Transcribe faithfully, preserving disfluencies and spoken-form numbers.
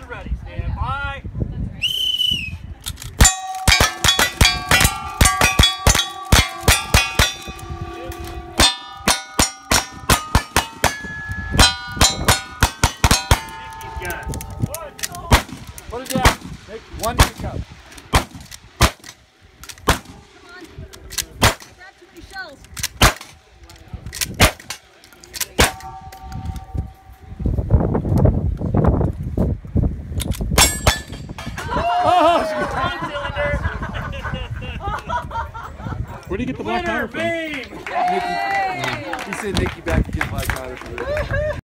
ready. Stand by. Put it down. Take one to the cup. Come on. Grab too many shells. Oh, Where do you get the black powder from? Mame! Nikki, he said Nikki back to get black powder for it.